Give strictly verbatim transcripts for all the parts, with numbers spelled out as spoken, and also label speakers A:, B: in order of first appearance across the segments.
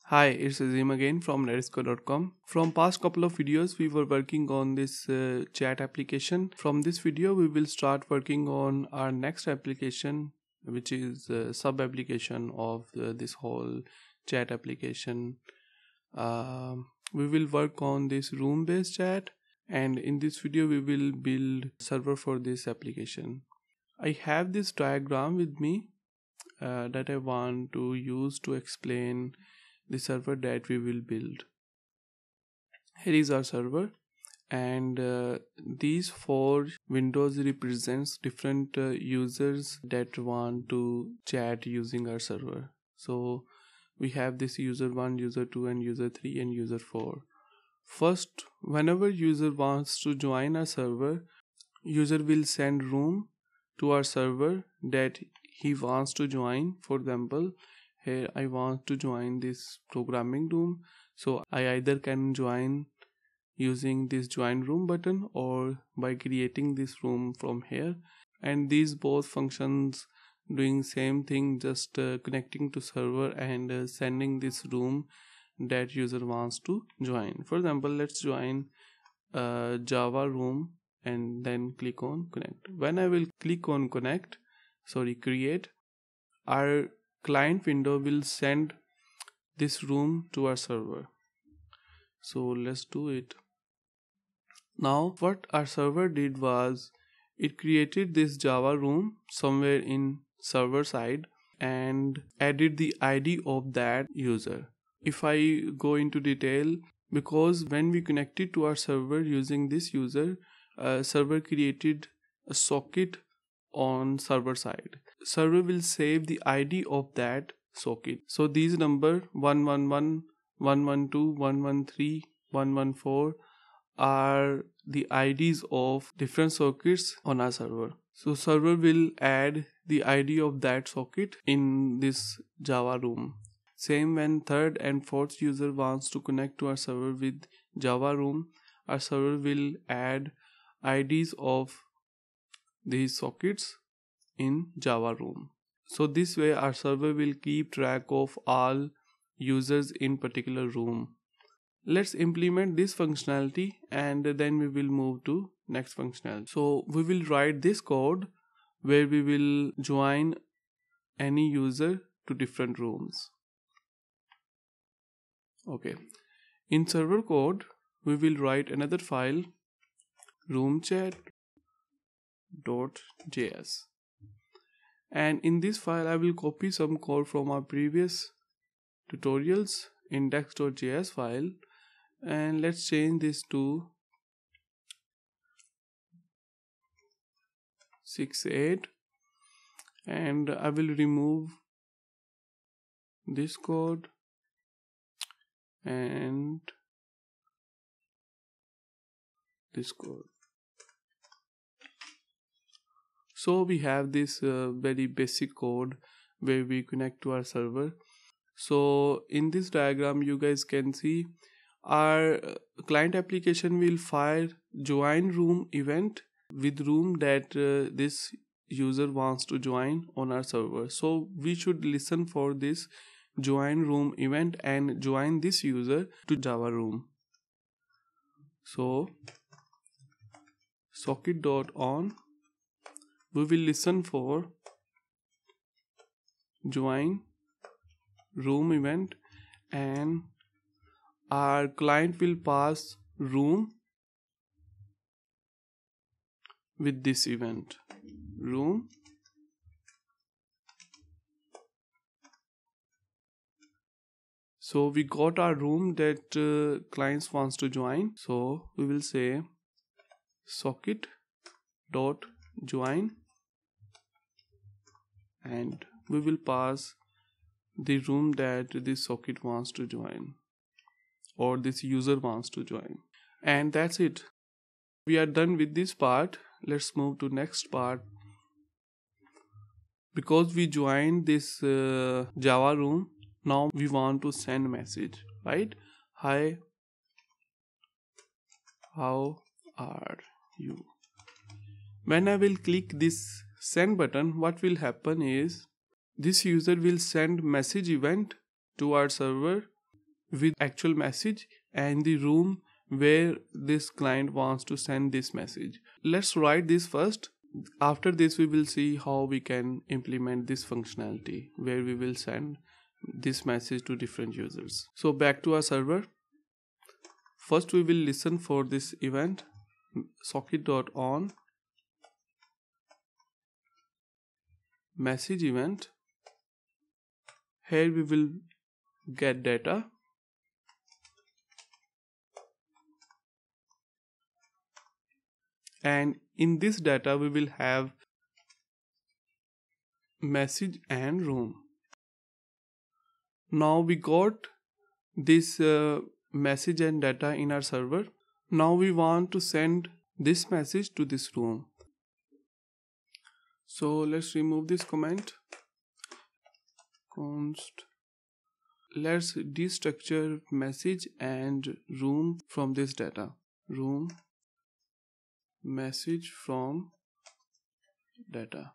A: Hi, it's Azim again from Redisco dot com. From past couple of videos, we were working on this uh, chat application. From this video, we will start working on our next application, which is a sub application of uh, this whole chat application. Um we will work on this room based chat, and in this video, we will build server for this application. I have this diagram with me uh, that I want to use to explain the server that we will build. Here is our server, and uh, these four windows represents different uh, users that want to chat using our server. So we have this user one, user two, and user three, and user four. First, whenever user wants to join our server, user will send room to our server that he wants to join. For example, here I want to join this programming room, so I either can join using this join room button or by creating this room from here, and these both functions doing same thing, just uh, connecting to server and uh, sending this room that user wants to join. For example, let's join uh, Java room and then click on connect. When I will click on connect, sorry create, our client window will send this room to our server. So let's do it. Now what our server did was it created this Java room somewhere in server side and added the I D of that user. If I go into detail, because when we connected to our server using this user, uh, server created a socket on server side. Server will save the I D of that socket. So these number one one one, one one two, one one three, one one four are the I Ds of different sockets on our server. So server will add the I D of that socket in this Java room. Same when third and fourth user wants to connect to our server with Java room, our server will add I Ds of these sockets in Java room. So this way our server will keep track of all users in particular room. Let's implement this functionality and then we will move to next functionality. So we will write this code where we will join any user to different rooms. Okay. In server code, we will write another file, roomchat.js. And in this file, I will copy some code from our previous tutorials, index.js file, and let's change this to six eight, and I will remove this code and this code. So we have this uh, very basic code where we connect to our server. So in this diagram you guys can see our client application will fire join room event with room that uh, this user wants to join on our server. So we should listen for this join room event and join this user to Java room. So socket.on, we will listen for join room event and our client will pass room with this event room. So we got our room that uh, clients wants to join. So we will say socket dot join and we will pass the room that this socket wants to join or this user wants to join, and that's it. We are done with this part. Let's move to next part. Because we joined this uh, Java room, now we want to send message, right? Hi, how are you? When I will click this send button, what will happen is this user will send message event to our server with actual message and the room where this client wants to send this message. Let's write this first. After this we will see how we can implement this functionality where we will send this message to different users. So back to our server. First we will listen for this event socket.on message event. Here we will get data. And in this data we will have message and room. Now we got this uh, message and data in our server. Now we want to send this message to this room. So let's remove this comment. Const. Let's destructure message and room from this data. Room message from data.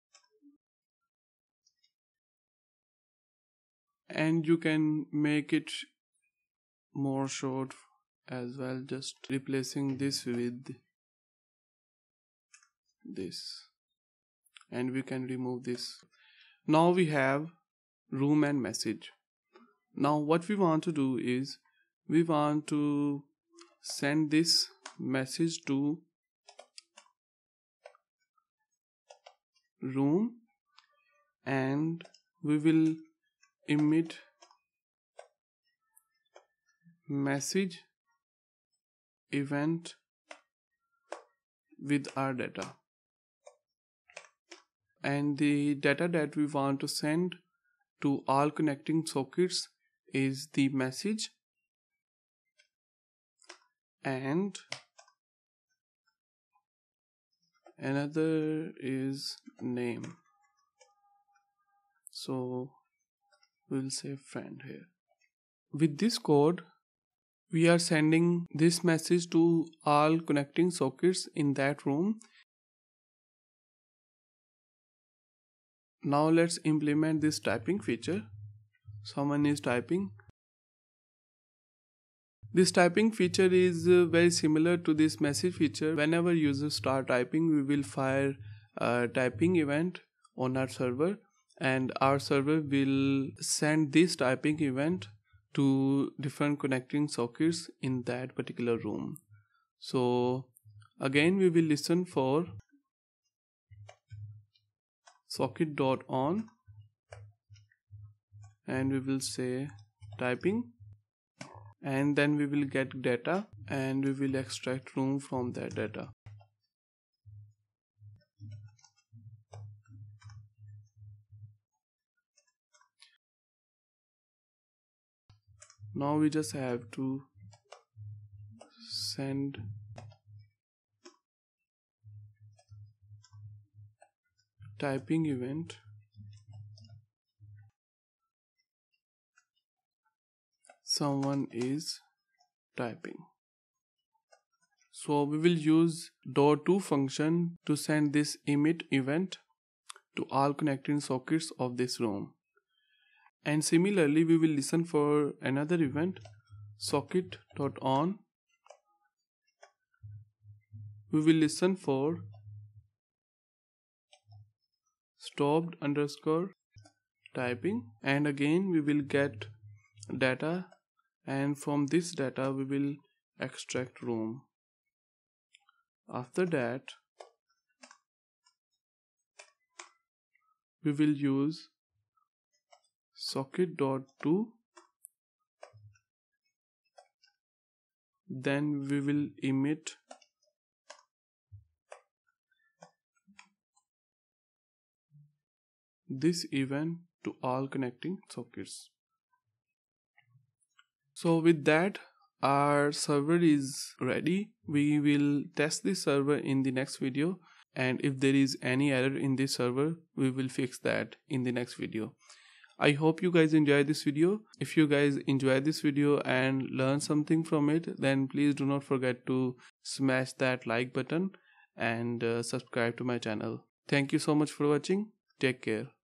A: And you can make it more short as well, just replacing this with this, and we can remove this. Now we have room and message. Now what we want to do is we want to send this message to room, and we will emit message event with our data, and the data that we want to send to all connecting sockets is the message and another is name. So we'll say friend here. With this code we are sending this message to all connecting sockets in that room. Now let's implement this typing feature. Someone is typing. This typing feature is uh, very similar to this message feature. Whenever users start typing, we will fire a typing event on our server, and our server will send this typing event to different connecting sockets in that particular room. So again we will listen for socket.on and we will say typing, and then we will get data and we will extract room from that data. Now we just have to send typing event someone is typing. So we will use dot to function to send this emit event to all connecting sockets of this room. And similarly we will listen for another event socket.on. We will listen for stopped underscore typing, and again we will get data, and from this data we will extract room. After that we will use socket.to, then we will emit this event to all connecting sockets. So with that our server is ready. We will test this server in the next video, and if there is any error in this server we will fix that in the next video. I hope you guys enjoyed this video. If you guys enjoyed this video and learned something from it, then please do not forget to smash that like button and uh, subscribe to my channel. Thank you so much for watching. Take care.